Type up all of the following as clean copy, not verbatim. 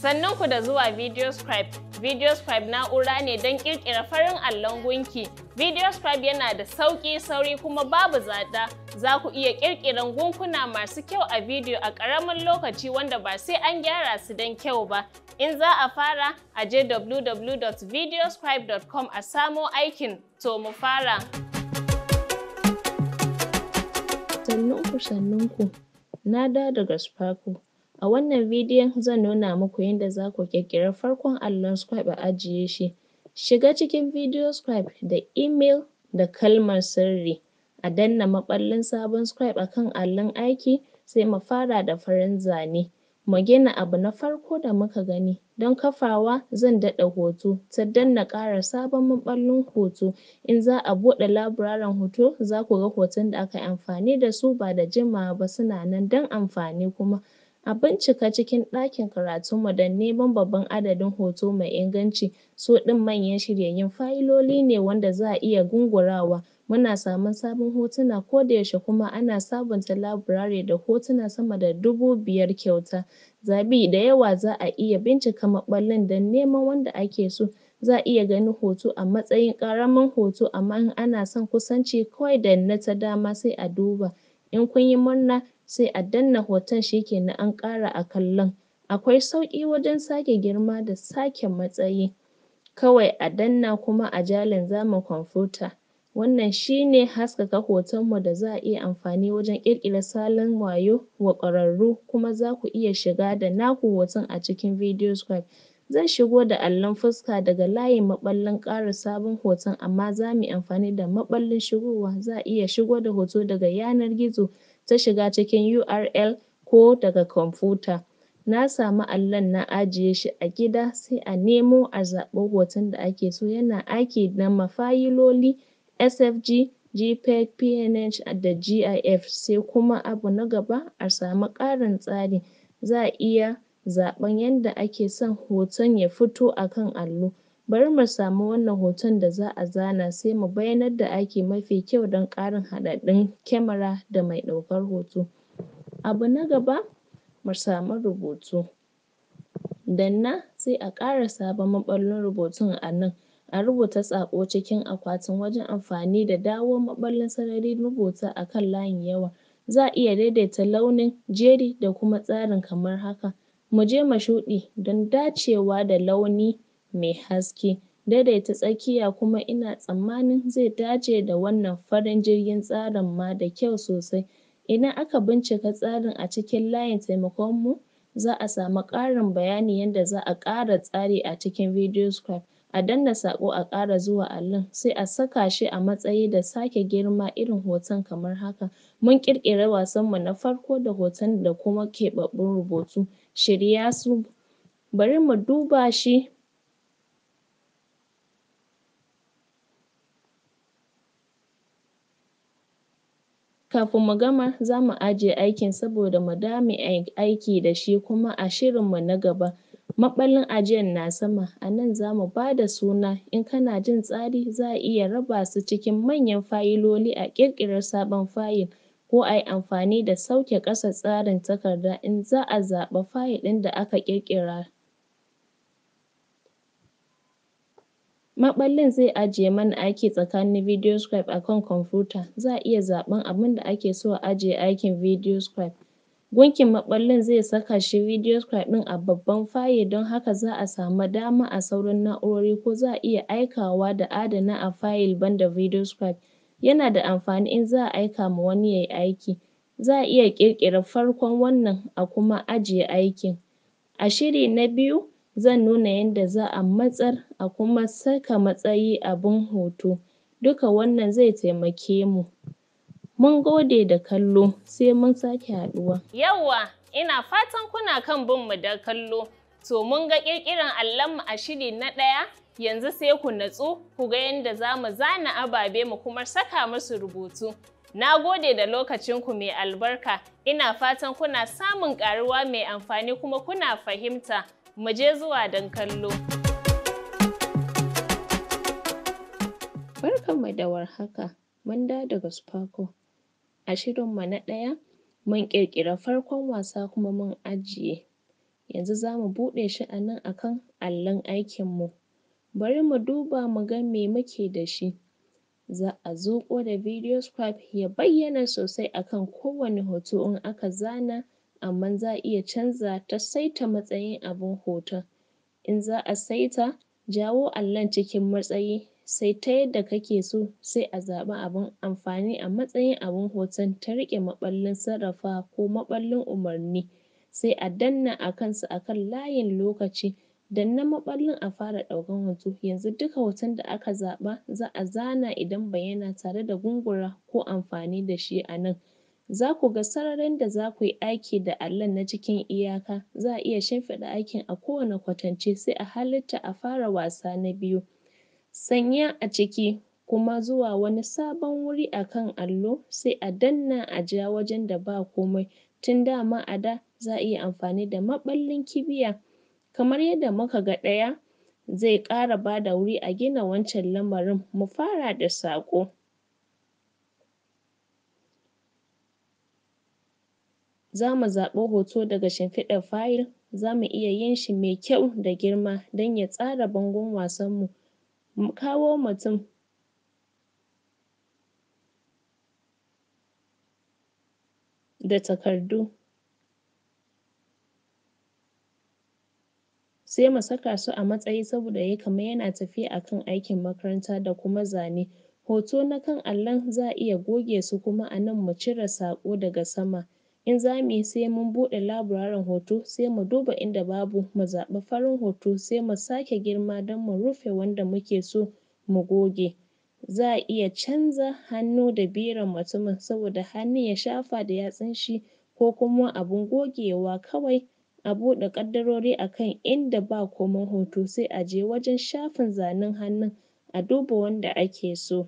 Sannunku da zuwa Video Scribe. Video Scribe na'ura ne don ƙirƙira farin allon gunki. Video Scribe yana da sauƙi, sauri kuma babu tsada. Za ku iya ƙirƙiran gunkuna masu kyau a video a ƙaramin lokaci wanda ba sai an gyara su don kyau ba. In za a fara, a je www.videoscribe.com a samo aikin. To mu fara. Sannunku, na dawo daga Sparkle. A wannan bidiyon zan nuna muku yadda za ku ƙirƙiri farkon allon Scribe a ajiye shi. Shiga cikin Video Scribe da email da kalmar sirri. A danna maɓallin sabon Scribe a kan allon aiki, sai mu fara da farin zane. Mu gina abu na farko da muka gani. Don kafawa zan daɗa hoto ta danna ƙara sabon maɓallin hoto. In za a buɗe labirarin hoto za ku ga hoton da aka yi amfani da su ba da jimawa ba, suna nan don amfani kuma. A bincika cikin ɗakin karatunmu don neman babban adadin hoto mai inganci. Su ɗin manyan shiryayyun fayiloli ne wanda za a iya gungurawa. Muna samun sabon hotuna kodayaushe kuma ana sabunta labirari da hotuna sama da 5,000 kyauta. Zaɓi da yawa za a iya bincika maɓallin don neman wanda ake so. Za a iya ganin hoto a matsayin ƙaramin hoto, amma in ana son kusanci kawai danna ta dama sai a duba. In kun yi murna sai a danna hoton shi kenan an ƙara a kallon. Akwai sauƙi wajen sake girma da sake matsayi. Kawai a danna kuma a ja linzamin kwamfuta. Wannan shi ne haskaka hotonmu da za a iya amfani wajen ƙirƙira salon wayo wa ƙwararru, kuma za ku iya shiga da naku hoton a cikin Video Scribe. Zan shigo da allon fuska daga layin maɓallin ƙara sabon hoton, amma za mu yi amfani da maɓallin shigowa. Za a iya shigo da hoto daga yanar gizo ta shiga cikin URL ko daga kwamfuta. Na samu allon na ajiye shi a gida, sai a nemo a zaɓi hoton da ake so. Yana aiki da fayiloli SFG, JPEG, PNG da GIF. Sai kuma abu na gaba, a samu ƙarin tsari. Za a iya zaɓen yadda ake son hoton ya fito a kan allo. Bari mu samu wannan hoton da za a zana, sai mu bayyanar da aiki mafi kyau don ƙarin haɗaɗɗun kyamara da mai ɗaukar hoto. Abu na gaba, mu samu rubutu. Danna sai a ƙara sabon maɓallin rubutun a nan. A rubuta saƙo cikin akwatin wajen amfani da dawo maɓallin sarari rubuta a kan layin yawa. Za a iya daidaita launin, jeri da kuma tsarin kamar haka. Mu je ma shuɗi don dacewa da launi mai haske. Daidaita tsakiya kuma ina tsammanin zai dace da wannan farin jirgin tsarin ma da kyau sosai. Idan aka bincika tsarin a cikin layin taimakonmu, za a samu ƙarin bayani yadda za a ƙara tsari a cikin Video Scribe. A danna saƙo a ƙara zuwa allon, sai a saka shi a matsayi da sake girma irin hoton kamar haka. Mun ƙirƙiri wasanmu na farko da hoton da kuma keɓaɓɓun rubutu. Shirya su. Bari mu duba shi. Kafin mu gama za mu ajiye aikin saboda mu dawo mu yi aiki da shi kuma a shirinmu na gaba. Maɓallin ajiyar na sama. A nan za mu ba da suna. In kana jin tsari za a iya raba su cikin manyan fayiloli, a ƙirƙira sabon fayil, ko a yi amfani da sauke ƙasa tsarin takarda in za a zaɓa fayil ɗin da aka ƙirƙira. Maɓallin zai ajiye mana aiki tsakanin Video Scribe a kan kwamfuta. Za a iya zaɓen abin da ake so a ajiye aikin Video Scribe. Gunkin maɓallin zai saka shi Video Scribe ɗin a babban fayil, don haka za a samu dama a sauran na'urori, ko za a iya aikawa da adana a fayil banda Video Scribe. Yana da amfani in za a aika ma wani ya yi aiki. Za a iya ƙirƙira farkon wannan a kuma ajiye aikin. A shiri na biyu zan nuna yadda za a matsar a kuma saka matsayi abin hoto. Duka wannan zai taimake mu. Mun gode da kallo, sai mun sake haɗuwa. Yawwa, ina fatan kuna kan bin mu da kallo. To mun ga ƙirƙiran allonmu a shiri na ɗaya. Yanzu sai ku natsu ku ga yadda za mu zana ababe mu kuma saka musu rubutu. Na gode da lokacinku mai albarka. Ina fatan kuna samun ƙaruwa mai amfani kuma kuna fahimta. Mu je zuwa don kallo. Barkanmu da warhaka. Mun dawo daga Sparkle. A shirinmu na ɗaya mun ƙirƙira farkon wasa kuma mun ajiye. Yanzu za mu buɗe shi a nan akan allon aikinmu. Bari mu duba mu ga me muke da shi. Za a zuƙo da video scribe ya bayyana sosai akan kowane hoto in aka zana, amma za a iya canza ta saita matsayin abin hoton. In za a saita, jawo allon cikin matsayi, saita yadda kake so, sai a zaɓi abin amfani a matsayin abin hoton ta riƙe maɓallin sarrafawa ko maɓallin umarni, sai a danna a kansa akan layin lokaci, danna maɓallin a fara ɗaukan hoto. Yanzu duka hoton da aka zaɓa za a zana idan bayyana tare da gungura ko amfani da shi a nan. Za ku ga sararin da za ku yi aiki da allon na cikin iyaka, za a iya shimfiɗa aikin a kowane kwatance, sai a halitta a fara wasa na biyu. Sanya a ciki kuma zuwa wani sabon wuri akan allo, sai a danna a ja wajen da ba komai, tun dama a da za a iya amfani da maɓallin kibiya. Kamar yadda muka ga ɗaya zai ƙara ba da wuri a gina wancan lamarin. Mu fara da saƙo. Za mu zaɓi hoto daga shimfiɗar fayil, za mu iya yin shi mai kyau da girma don ya tsara bangon wasanmu. Mu kawo mutum, da takardu, sai mu saka su a matsayi saboda ya yi kamar yana tafiya akan aikin makaranta da kuma zane. Hoto na kan allon za a iya goge su kuma a nan mu cire saƙo daga sama. In za mu yi sai mun buɗe laburarin hoto, sai mu duba inda babu, mu zaɓi farin hoto, sai mu sake girma don mu rufe wanda muke so mu goge. Za a iya canza hannu da biron mutumin saboda hannun ya shafa da yatsun shi ko kuma abin gogewa kawai. A buɗe ƙaddarori akan inda ba komai hoto, sai a je wajen shafin zanen hannun a duba wanda ake so.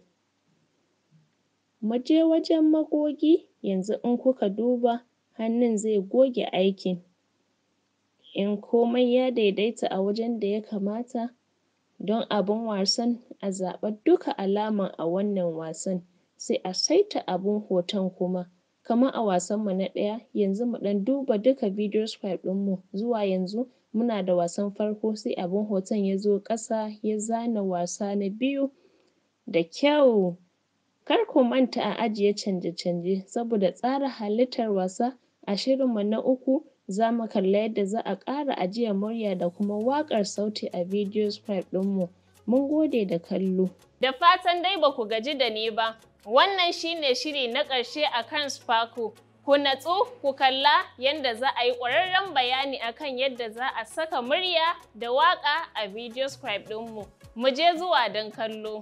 Mu je wajen magogi, yanzu in kuka duba hannun zai goge aikin. In komai ya daidaita a wajen da ya kamata don abin wasan, a zaɓa duka alaman a wannan wasan, sai a saita abin hoton kuma. Kamar a wasanmu na ɗaya, yanzu mu ɗan duba duka video scribe ɗinmu. Zuwa yanzu muna da wasan farko, sai abin hoton ya zo ƙasa ya zana wasa na biyu da kyau. Kar ku manta a ajiye canje-canje saboda tsara halittar wasa. A shirinmu na uku za mu kalla yadda za a ƙara ajiyar murya da kuma waƙar sauti a video scribe ɗinmu. Mun gode da kallo. Da fatan dai ba ku gaji da ni ba. Wannan shi ne shiri na ƙarshe a kan Sparkle. Ku natsu ku kalla yadda za a yi ƙwararren bayani akan yadda za a saka murya da waƙa a video scribe ɗinmu. Mu je zuwa don kallo.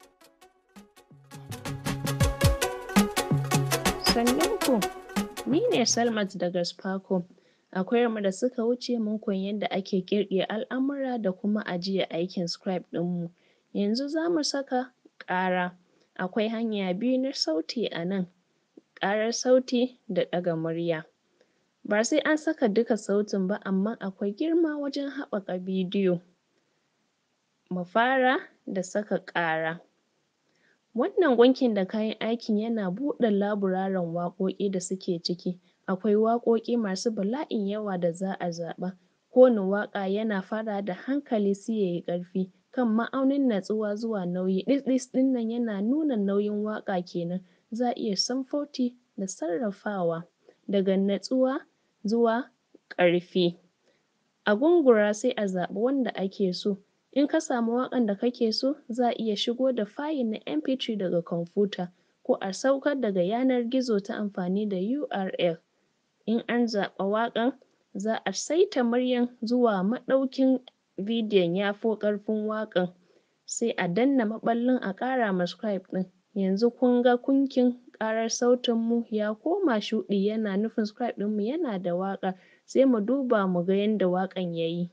Sannunku, ni ne Salmat daga Sparkle. A koyarmu da suka wuce mun koyi yadda ake ƙirƙira al'amura da kuma ajiye aikin scribe ɗinmu. Yanzu za mu saka ƙara. Akwai hanya biyu na sauti a nan, ƙarar sauti da ɗaga murya. Ba sai an saka duka sautin ba, amma akwai girma wajen haɓaka bidiyo. Mu fara da saka ƙara. Wannan gunkin da kayan aikin yana buɗe laburarin waƙoƙi da suke ciki. Akwai waƙoƙi masu bala'in yawa da za a zaɓa. Kowane waƙa yana farawa da hankali sai ya yi ƙarfi, kan ma'aunin natsuwa zuwa nauyi. Ɗis-ɗis ɗin nan yana nuna nauyin waƙa kenan. Za a iya samfoti da sarrafawa daga natsuwa zuwa ƙarfi. A gungura sai a zaɓi wanda ake so. In ka samu waƙan da kake so, za a iya shigo da fayil na MP3 daga kwamfuta, ko a saukar daga yanar gizo ta amfani da URL. In an zaɓa waƙan, za a saita muryan zuwa maɗaukin bidiyon ya fi ƙarfin waƙan, sai a danna maɓallin a ƙara ma scribe ɗin. Yanzu kun ga gunkin ƙarar sautinmu ya koma shuɗi, yana nufin scribe ɗinmu yana da waƙa. Sai mu duba mu ga yanda waƙan ya yi.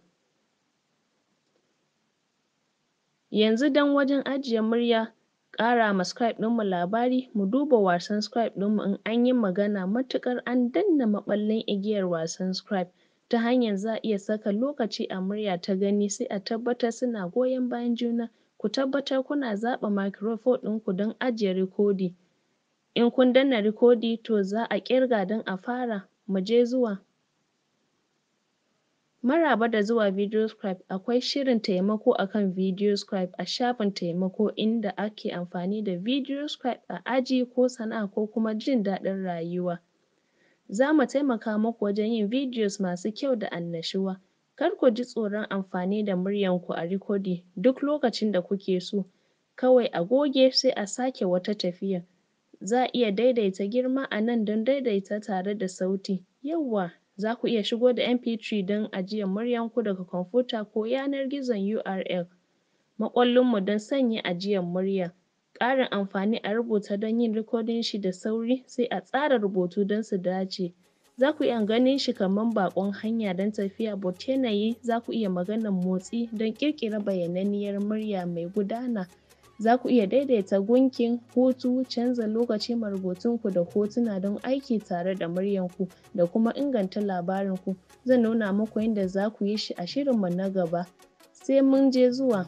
Yanzu don wajen ajiye murya, ƙara ma scribe ɗinmu labari, mu duba wasan scribe ɗinmu in an yi magana matuƙar an danna maɓallin igiyar wasan scribe. Ta hanyar za a iya saka lokaci a murya ta gani, sai a tabbatar suna goyon bayan juna. Ku tabbatar kuna zaɓa microphone ɗinku don ajiye recording. In kun danna recording to za a ƙirga don a fara. Mu je zuwa. Maraba da zuwa Video Scribe. Akwai shirin taimako akan Video Scribe a shafin taimako inda ake amfani da Video Scribe a aji ko sana'a ko kuma jin daɗin rayuwa. Za mu taimaka muku wajen yin videos masu kyau da annashuwa. Kar ku ji tsoron amfani da muryarku a recording duk lokacin da kuke so. Kawai a goge sai a sake wata tafiyar. Za a iya daidaita girma a nan don daidaita tare da sauti. Yawwa! Za ku iya shigo da MP3 don ajiyar muryarku daga kwamfuta ko yanar gizon URL. Maƙwallinmu don sanya ajiyar murya. Ƙarin amfani a rubuta don yin recording shi da sauri sai a tsara rubutu don su dace. Za ku iya ganin shi kamar baƙon hanya don tafiya but yanayi za ku iya maganar motsi don ƙirƙira bayyananniyar murya mai gudana. Za ku iya daidaita gunkin, hutu, canza lokaci ma rubutunku da hotuna don aiki tare da muryarku da kuma inganta labarinku. Zan nuna muku yadda za ku yi shi a shirinmu na gaba. Sai mun je zuwa.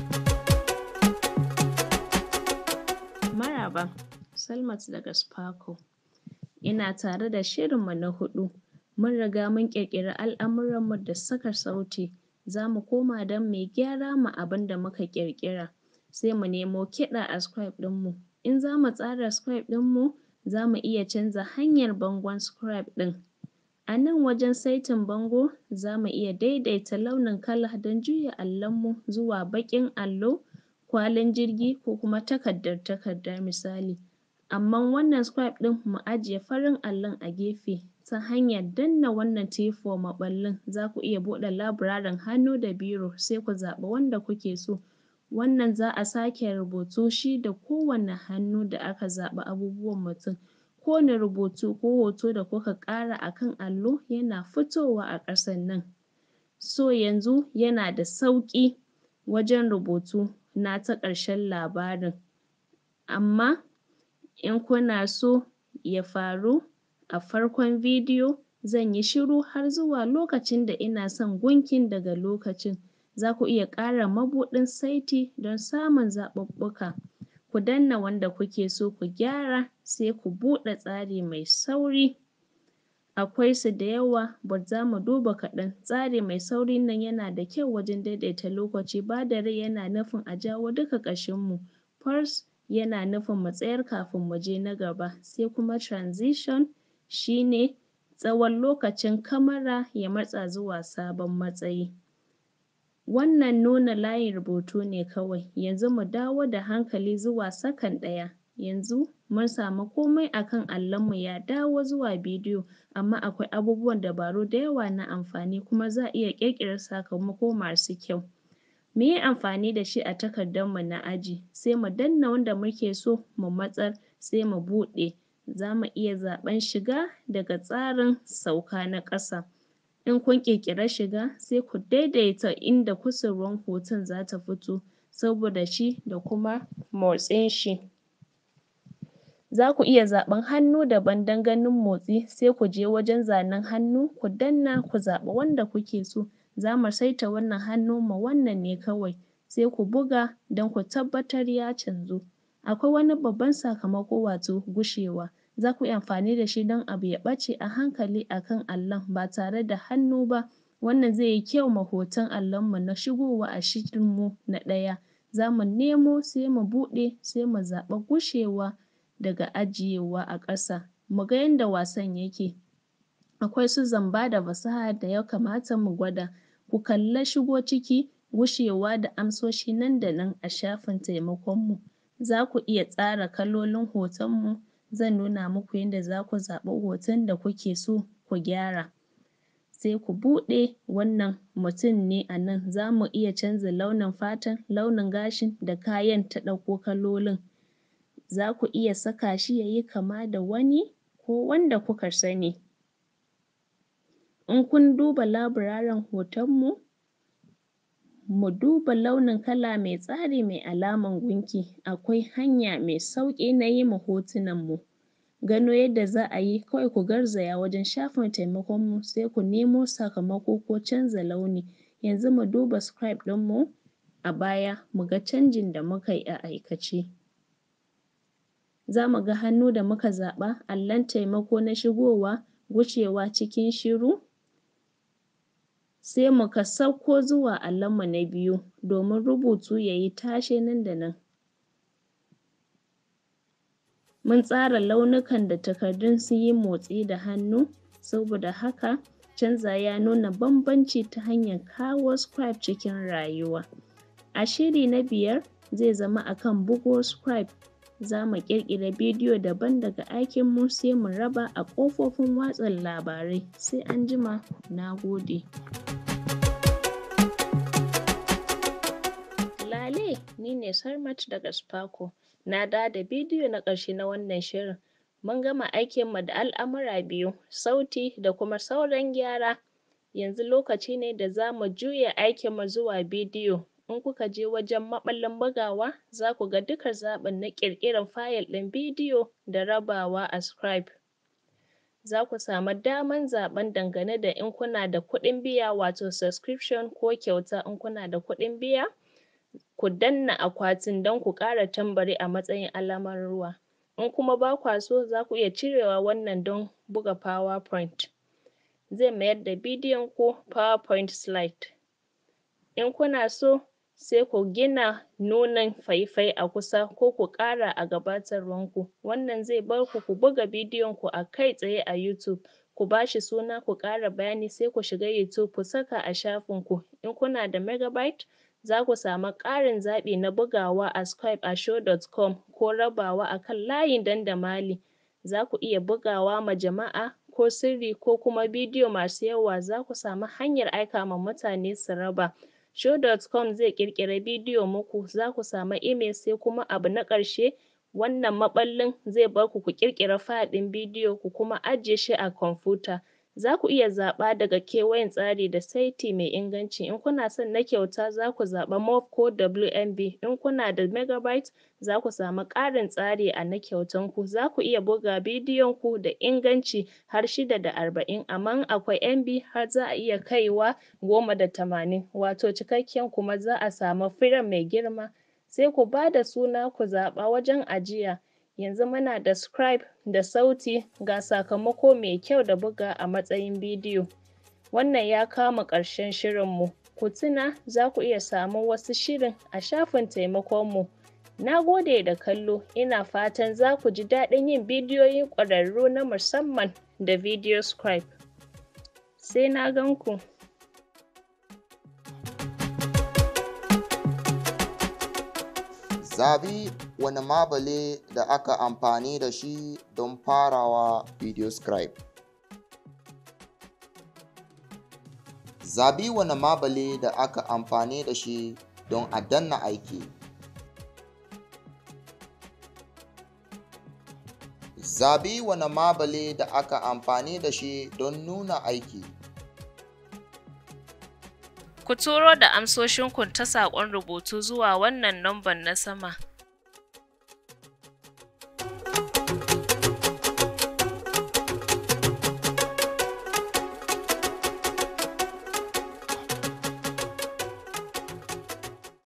Maraba, Salmat daga Sparkle. Ina tare da shirinmu na 4. Mun riga mun ƙirƙiri al'amuranmu da saka sauti. Za mu koma don mai gyara ma abin da muka ƙirƙira. Sai mu nemo kiɗa a Scribe ɗinmu. In za mu tsara Scribe ɗinmu, za mu iya canza hanyar bangon Scribe ɗin. A nan wajen saitin bango, za mu iya daidaita launin kala don juya allonmu zuwa baƙin allo, kwalin jirgi ko kuma takardar takarda misali. Amma wannan Scribe ɗin mu ajiye farin allon a gefe ta hanyar danna wannan T4 maɓallin. Za ku iya buɗe labirarin hannu da biro sai ku zaɓi wanda kuke so. Wannan za a sake rubutu shi da kowane hannu da aka zaɓi abubuwan mutum. Kowane rubutu ko hoto da kuka ƙara a kan allo yana fitowa a ƙasan nan. So yanzu yana da sauƙi wajen rubutu na ta ƙarshen labarin. Amma in kuna so ya faru a farkon bidiyo, zan yi shiru har zuwa lokacin da ina son gunkin daga lokacin. Za ku iya ƙara mabuɗin saiti don samun zaɓuɓɓuka. Ku danna wanda kuke so ku gyara sai ku buɗe tsari mai sauri. Akwai su da yawa but za mu duba kaɗan. Tsari mai saurin nan yana da kyau wajen daidaita lokaci. Bada rai yana nufin a jawo duka ƙashinmu. Pause yana nufin mu tsayar kafin mu je na gaba. Sai kuma transition shi ne tsawon lokacin kamara ya matsa zuwa sabon matsayi. Wannan nuna layin rubutu ne kawai. Yanzu mu dawo da hankali zuwa second ɗaya. Yanzu mun samu komai a kan allonmu ya dawo zuwa bidiyo, amma akwai abubuwan dabaru da yawa na amfani kuma za a iya ƙirƙirar sakamako masu kyau. Mu yi amfani da shi a takardarmu na aji. Sai mu danna wanda muke so mu matsar sai mu buɗe. Za mu iya zaɓen shiga daga tsarin sauka na ƙasa. In kun ƙirƙiri shiga sai ku daidaita inda kusurwar hoton za ta fito saboda shi da kuma motsin shi. Za ku iya zaɓen hannu daban don ganin motsi sai ku je wajen zanen hannu ku danna ku zaɓi wanda kuke so. Za mu saita wannan hannu ma wannan ne kawai sai ku buga don ku tabbatar ya canzu. Akwai wani babban sakamako wato gushewa. Za ku iya amfani da shi don abu ya ɓace a hankali a kan allon ba tare da hannu ba. Wannan zai yi kyau ma hoton allonmu na shigowa a shirinmu na ɗaya. Za mu nemo sai mu buɗe sai mu zaɓi gushewa daga ajiyewa a ƙasa. Mu ga yanda wasan yake. Akwai su zamba da fasaha da ya kamata mu gwada. Ku kalla shigo ciki, gushewa da amsoshi nan da nan a shafin taimakonmu. Za ku iya tsara kalolin hotonmu. Zan nuna muku yadda za ku zaɓi hoton da kuke so ku gyara. Sai ku buɗe wannan mutum ne a nan. Za mu iya canza launin fatan, launin gashin da kayan ta ɗauko kalolin. Za ku iya saka shi ya yi kama da wani ko wanda kuka sani. In kun duba labirarin hotonmu, mu duba launin kala mai tsari mai alamar gunki. Akwai hanya mai sauƙi na yi ma hotunanmu. Gano yadda za a yi kawai ku garzaya wajen shafin taimakonmu sai ku nemo sakamako ko canza launi. Yanzu mu duba Scribe ɗinmu a baya mu ga canjin da muka yi a aikace. Za mu ga hannu da muka zaɓa, allon taimako na shigowa, wucewa cikin shiru. sai muka sauko zuwa allonmu na biyu domin rubutu ya yi tashe nan da nan. Mun tsara launukan da takardun sun yi motsi da hannu, saboda haka canza ya nuna bambanci ta hanyar kawo Scribe cikin rayuwa. A shiri na 5 zai zama a kan bugo Scribe. Za mu ƙirƙira bidiyo daban daga aikinmu sai mu raba a ƙofofin watsa labarai. Sai an jima, na gode. Lale, ni ne Sarmat daga Sparko. Na dawo da bidiyo na ƙarshe na wannan shirin. Mun gama aikinmu da al'amura biyu, sauti da kuma sauran gyara. Yanzu lokaci ne da za mu juya aikinmu zuwa bidiyo. In kuka je wajen maɓallin bugawa, za ku ga duka zaɓin na ƙirƙirar fayil ɗin bidiyo da rabawa a Scribe. Za ku samu daman zaɓen dangane da in kuna da kuɗin biya wato subscription ko kyauta in kuna da kuɗin biya. Ku danna akwatin don ku ƙara tambari a matsayin alamar ruwa. In kuma ba kwa so za ku iya cirewa wannan don buga PowerPoint. Zai mayar da bidiyon ku PowerPoint slide. In kuna so sai ku gina nunin faifai a kusa ko ku ƙara a gabatarwanku. Wannan zai bar ku ku buga bidiyonku a kai tsaye a YouTube. Ku ba shi suna, ku ƙara bayani sai ku shiga YouTube ku saka a shafinku. In kuna da megabyte za ku samu ƙarin zaɓi na bugawa a Scribe a show.com ko rabawa a kan layin dandamali. Za ku iya bugawa ma jama'a ko sirri ko kuma bidiyo masu yawa. Za ku samu hanyar aika ma mutane su raba. Show.com zai ƙirƙira bidiyo muku, za ku samu email. Sai kuma abu na ƙarshe, wannan maɓallin zai bar ku ku ƙirƙira fayil ɗin bidiyo ku kuma ajiye shi a kwamfuta. Za ku iya zaɓa daga kewayen tsari da saiti mai inganci. In kuna son na kyauta za ku zaɓa MOV ko WMB. In kuna da megabyte za ku samu ƙarin tsari a na kyautanku. Za ku iya buga bidiyonku da inganci har 640, amma in akwai MB har za a iya kaiwa 1080, wato cikakken kuma za a samu firam mai girma. Sai ku ba da suna ku zaɓa wajen ajiya. Yanzu muna da Scribe da sauti, ga sakamako mai kyau da buga a matsayin bidiyo. Wannan ya kawo mu ƙarshen shirinmu. Ku tuna za ku iya samun wasu shirin a shafin taimakonmu. Na gode da kallo, ina fatan za ku ji daɗin yin bidiyoyin ƙwararru na musamman da Video Scribe. Sai na gan ku. Zaɓi wani mabale da aka amfani da shi don farawa Video Scribe. Zaɓi wani mabale da aka amfani da shi don a danna aiki. Zaɓi wani mabale da aka amfani da shi don nuna aiki. Ku turo da amsoshinku ta saƙon rubutu zuwa wannan lambar na sama.